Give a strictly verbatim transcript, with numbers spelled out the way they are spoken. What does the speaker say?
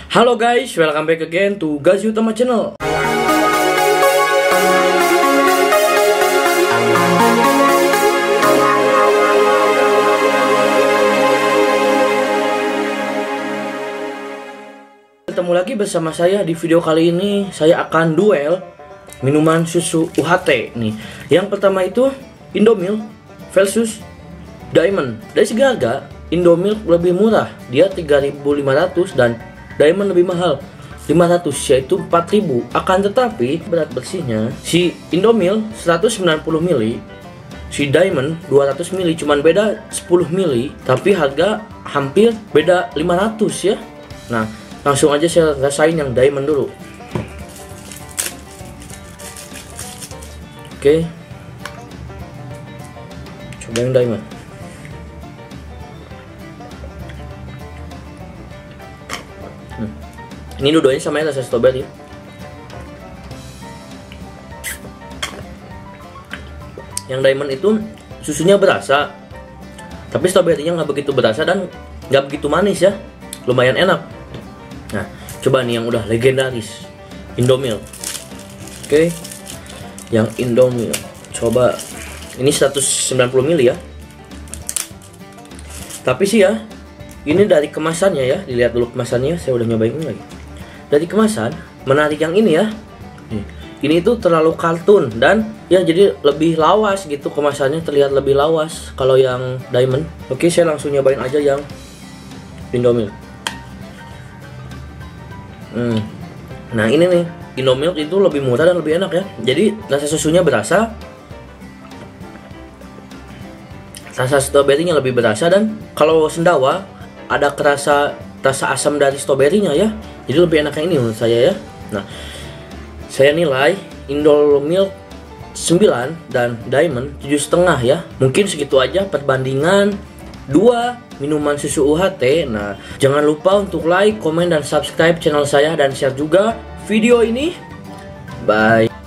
Halo guys, welcome back again to Gazi Utama Channel. Ketemu lagi bersama saya di video kali ini. Saya akan duel minuman susu U H T nih. Yang pertama itu Indomilk versus Diamond. Dari segi harga, Indomilk lebih murah, dia tiga ribu lima ratus, dan Diamond lebih mahal, lima ratus, yaitu empat ribu. Akan tetapi berat bersihnya si Indomilk seratus sembilan puluh mililiter, si Diamond dua ratus mililiter, cuman beda sepuluh mililiter, tapi harga hampir beda lima ratus ya. Nah, langsung aja saya rasain yang Diamond dulu. Oke, coba yang Diamond. Hmm. Ini dua-duanya sama rasa strawberry. Yang Diamond itu susunya berasa, tapi stroberinya nggak begitu berasa dan nggak begitu manis ya, lumayan enak. Nah, coba nih yang udah legendaris, Indomilk. Oke, yang Indomilk, coba ini seratus sembilan puluh mililiter ya. Tapi sih ya, ini dari kemasannya ya, dilihat dulu kemasannya. Saya udah nyobain ini lagi. Dari kemasan, menarik yang ini ya. Nih, ini tuh terlalu kartun dan ya jadi lebih lawas gitu, kemasannya terlihat lebih lawas kalau yang Diamond. Oke, saya langsung nyobain aja yang Indomilk. Hmm. Nah ini nih, Indomilk itu lebih murah dan lebih enak ya. Jadi rasa susunya berasa, rasa stroberinya lebih berasa, dan kalau sendawa ada kerasa rasa asam dari stroberinya ya. Jadi lebih enak yang ini menurut saya ya. Nah, saya nilai Indomilk sembilan dan Diamond tujuh setengah ya. Mungkin segitu aja perbandingan dua minuman susu U H T. Nah, jangan lupa untuk like, komen, dan subscribe channel saya, dan share juga video ini. Bye.